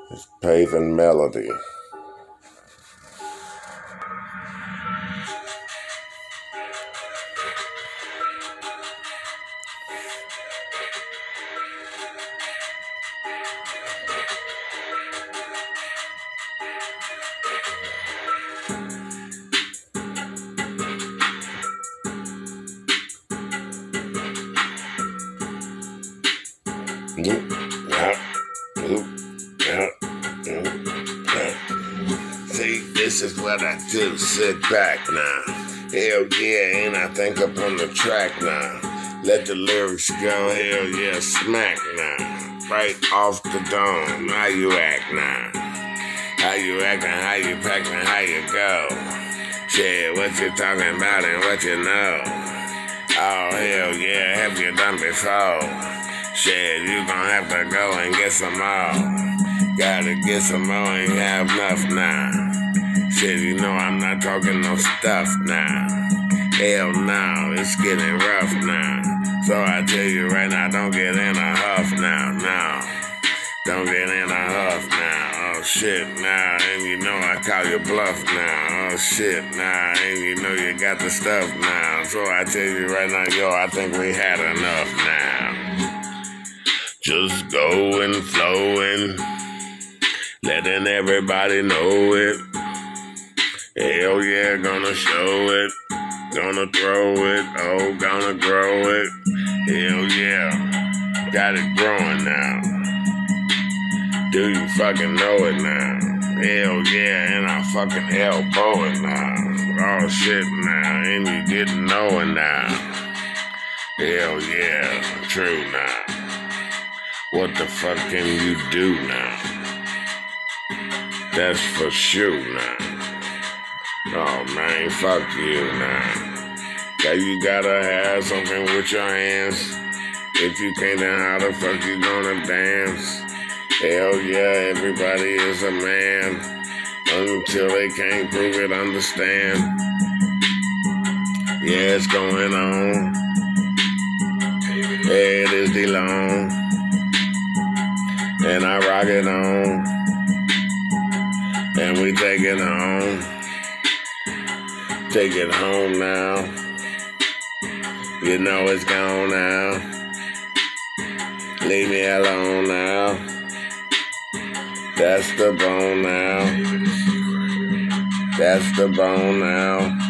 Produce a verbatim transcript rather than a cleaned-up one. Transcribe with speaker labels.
Speaker 1: It's Paving Melody. See, this is what I do. Sit back now. Hell yeah, and I think up on the track now. Let the lyrics go. Hell yeah, smack now. Right off the dome. How you act now? How you acting? How you packing? How you go? Shit, what you talking about and what you know? Oh hell yeah, have you done before? Shit, you gon' have to go and get some more. Gotta get some more, ain't have enough now. Shit, you know I'm not talking no stuff now. Hell no, it's getting rough now. So I tell you right now, don't get in a huff now, no. Don't get in a huff now, oh shit, nah. And you know I call you bluff now, oh shit, nah. And you know you got the stuff now. So I tell you right now, yo, I think we had enough now. Just going, flowing, letting everybody know it. Hell yeah, gonna show it, gonna throw it, oh, gonna grow it. Hell yeah, got it growing now. Do you fucking know it now? Hell yeah, and I fucking elbow it now. Oh shit now, and you didn't know it now. Hell yeah, true now. What the fuck can you do now? That's for sure now. Oh man, fuck you now. That you gotta have something with your hands. If you can't, then how the fuck you gonna dance? Hell yeah, everybody is a man. Until they can't prove it, understand. Yeah, it's going on. Yeah, it is D-Long. And I rock it on. And we take it home. Take it home now. You know it's gone now. Leave me alone now. That's the bone now. That's the bone now.